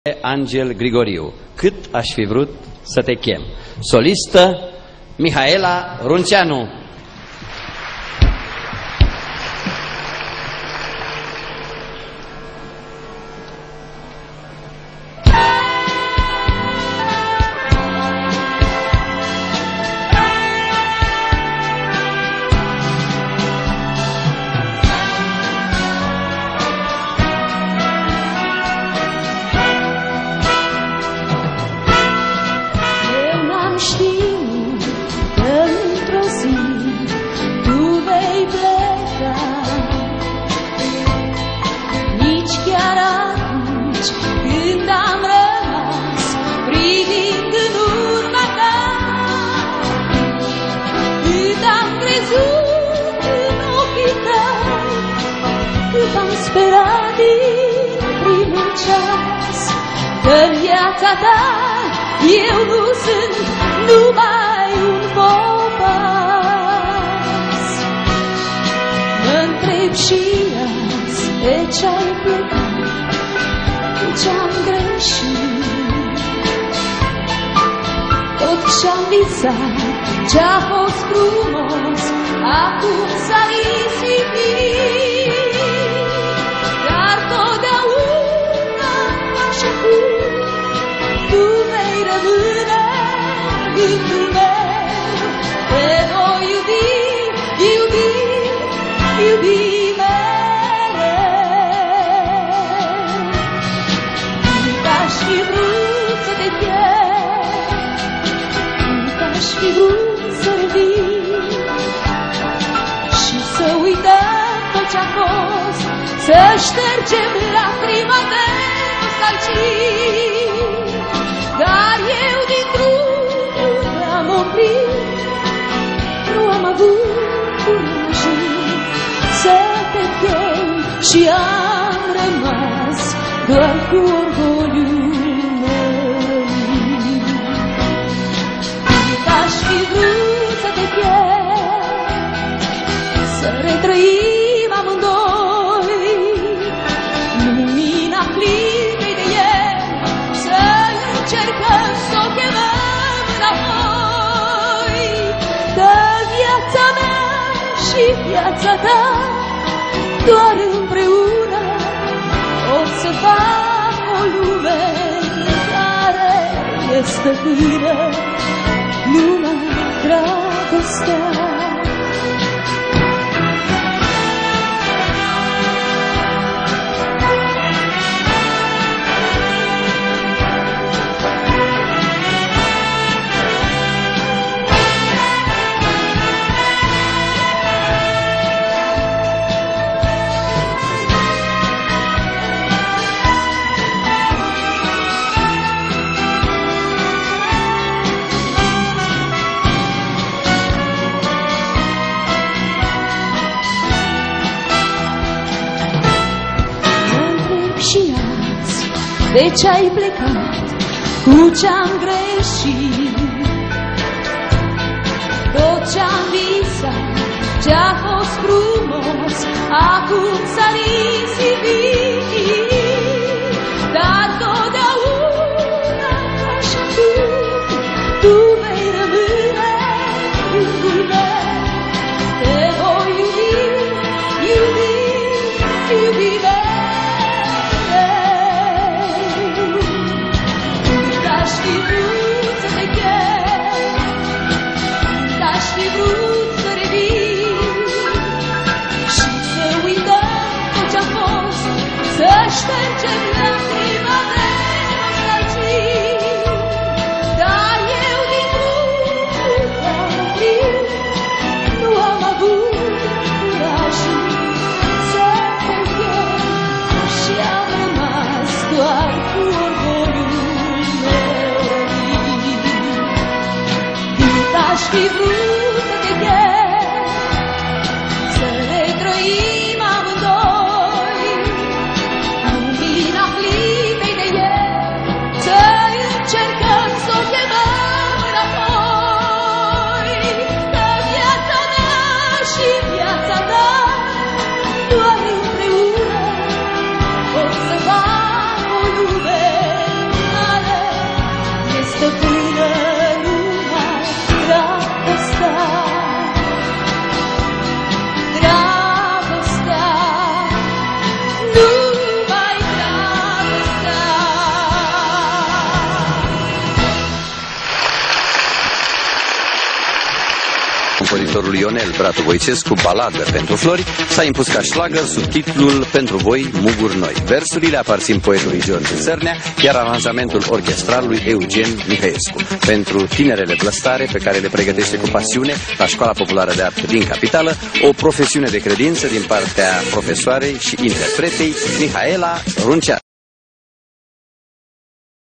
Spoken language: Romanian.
Angel Grigoriu, Cât aș fi vrut să te chem. Solistă Mihaela Runceanu. Sperat din primul ceas că în viața ta eu nu sunt numai un popas. Mă-ntreb și azi de ce-ai plecat, cu ce-am greșit. Tot ce-am visat, ce-a fost frumos, acum s-a risipit. Dar totdeauna așa cum tu vei rămâne gândul meu, te voi iubi, iubi, iubi mereu. Cât aș fi vrut să te pierd, cât aș fi vrut să revin și să uităm tot ce-a fost, să ștergem lacrima de nostalgie. Dar eu din drum am oprit, nu am avut curajul să te chem și am rămas doar cu orgoliul meu. Cât aș fi vrut să te pierd, să retrăim amândoi lumina clipei de ieri, să încercăm să o chemăm înapoi. Că viața mea și viața ta doar împreună o să fac o lume care e stăpână numai dragostea. De ce-ai plecat, cu ce-am greșit. Tot ce-am visat, ce-a fost frumos, acum s-a risipit. Dar totdeauna așa cum tu vei rămâne gândul meu, te voi iubi, iubi, iubi mereu. Aș fi vrut să te chem, aș fi vrut să revin și să uităm tot ce-a fost, să ștergem lacrima de nostalgie. Dar eu din drum am oprit, nu am avut curajul să te chem și am rămas doar cu orgoliul. Aș fi vrut să te pierd, să retrăim amândoi lumina clipei de ieri, să încercăm să o chemăm înapoi. Că viața mea și viața ta doar împreună o să fac o lume Ionel Bratu Voicescu, Baladă pentru flori, s-a impus ca șlagăr sub titlul Pentru voi, muguri noi. Versurile aparțin poetului George Țărnea, iar aranjamentul orchestral lui Eugen Mihaescu. Pentru tinerele blăstare pe care le pregătește cu pasiune la Școala Populară de Artă din Capitală, o profesiune de credință din partea profesoarei și interpretei Mihaela Runcea.